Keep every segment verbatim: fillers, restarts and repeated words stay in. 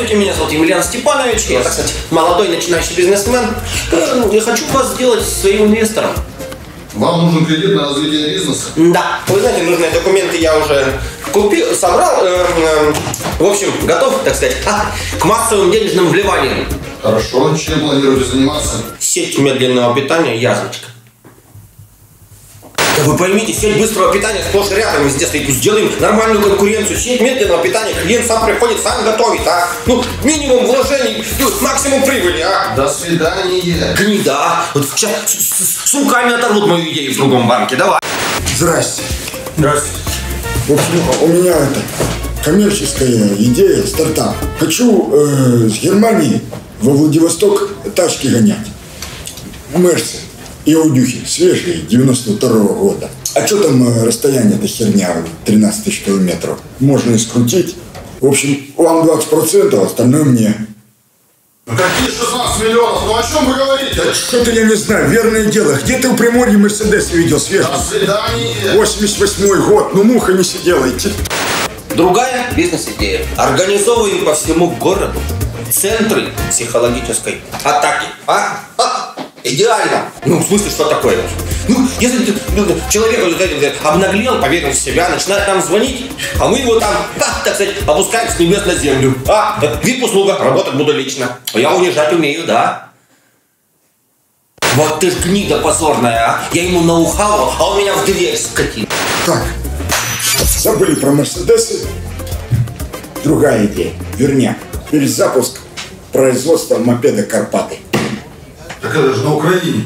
Здравствуйте, меня зовут Емельян Степанович. Я, так сказать, молодой начинающий бизнесмен. Я хочу вас сделать своим инвестором. Вам нужен кредит на развитие бизнеса? Да. Вы знаете, нужные документы я уже купил, собрал. Э, э, в общем, готов, так сказать, а, к массовым денежным вливаниям. Хорошо. Чем планируете заниматься? Сеть медленного питания «Язвочка». Да вы поймите, сеть быстрого питания сплошь и рядом везде стоит. Сделаем нормальную конкуренцию. Сеть медленного питания. Клиент сам приходит, сам готовит, а? Ну, минимум вложений, максимум прибыли, а? До свидания. Гнида. Вот сейчас с, с, с руками оторвут мою идею в другом банке. Давай. Здрасте. Здравствуйте. В общем, у меня это коммерческая идея, стартап. Хочу э, с Германии во Владивосток тачки гонять. Мерсы и аудюхи свежие, девяносто второго года. А что там э, расстояние-то херня, тринадцать тысяч километров. Можно и скрутить. В общем, вам двадцать процентов, остальное мне. Ну какие шестнадцать миллионов? Ну о чем вы говорите? Что-то я не знаю, верное дело. Где ты в Приморье Мерседес видел свежий? До свидания. восемьдесят восьмой год, ну муха не сидела идти. Другая бизнес-идея. Организовываем по всему городу центры психологической атаки. А? А? Идеально. Ну, в смысле, что такое? Ну, если ну, человек вот, обнаглел, поверил в себя, начинает нам звонить, а мы его там, а, так сказать, опускаем с небес на землю. А, вип-услуга, работать буду лично. Я унижать умею, да. Вот ты ж гнида позорная, а. Я ему наухал, а он меня в дверь скатил. Так, забыли про Мерседесы. Другая идея. Верняк. Перезапуск производства мопеда «Карпаты». Так это же на Украине.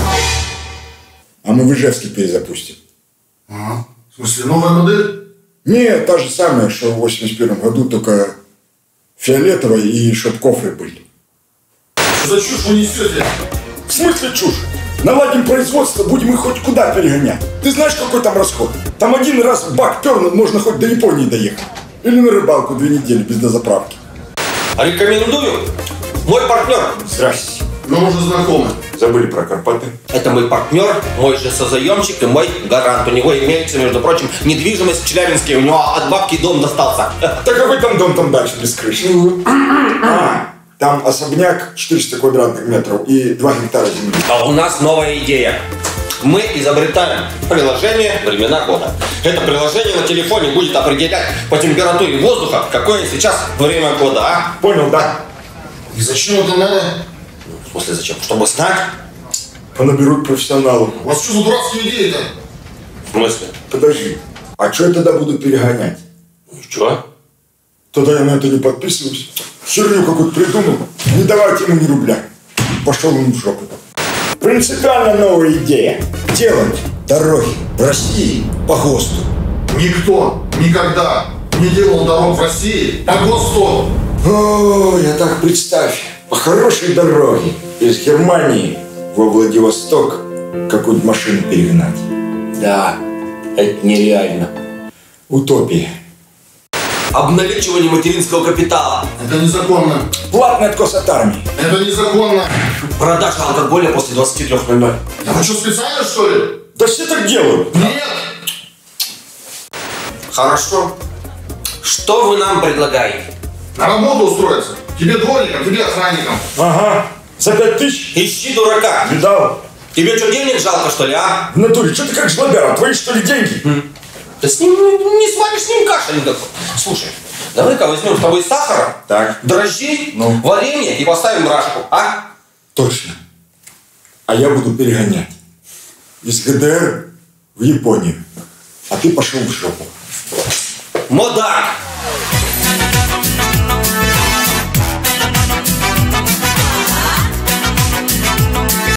А мы в Ижевске перезапустим. Ага. В смысле, новая модель? Не, та же самая, что в восемьдесят первом году, только фиолетовая и чтоб кофры были. Что за чушь вы несете? В смысле чушь? Наладим производство, будем их хоть куда перегонять. Ты знаешь, какой там расход? Там один раз бак пернул, можно хоть до Японии доехать. Или на рыбалку две недели без дозаправки. Рекомендую. Мой партнер. Здрасте. Мы уже знакомы. Забыли про Карпаты. Это мой партнер, мой же созаемщик и мой гарант. У него имеется, между прочим, недвижимость в Челябинске. У него от бабки дом достался. Так какой там дом там дальше без крыши? А, там особняк четыреста квадратных метров и два гектара земли. А у нас новая идея. Мы изобретаем приложение «Времена года». Это приложение на телефоне будет определять по температуре воздуха, какое сейчас время года, а? Понял, да? И зачем это надо? В смысле зачем? Чтобы знать? Понаберут профессионалов. У вас что за дурацкие идеи-то? В смысле? Подожди, а что я тогда буду перегонять? Чего? Тогда я на это не подписываюсь. Херню какую-то придумал. Не давайте ему ни рубля. Пошел он в жопу. Принципиально новая идея. Делать дороги в России по ГОСТу. Никто никогда не делал дорог в России по ГОСТу. О, я так представь. По хорошей дороге из Германии во Владивосток какую-то машину перегнать. Да, это нереально. Утопия. Обналичивание материнского капитала. Это незаконно. Платный откос от армии. Это незаконно. Продажа алкоголя после двадцати трёх ноль ноль. А вы что, специально, что ли? Да все так делают. Нет. Хорошо. Что вы нам предлагаете? На работу устроиться. Тебе дворником, тебе охранником. Ага. За пять тысяч? Ищи дурака. Видал? Тебе что, денег жалко, что ли, а? В натуре, что ты как жлобяра? Твои, что ли, деньги? Да с ним не сваришь, с ним каша никакой. Слушай, давай-ка возьмем с тобой сахара, Так. дрожжей, Ну. варенье и поставим рашку, а? Точно. А я буду перегонять. Из ГДР в Японию. А ты пошел в жопу. Мудак!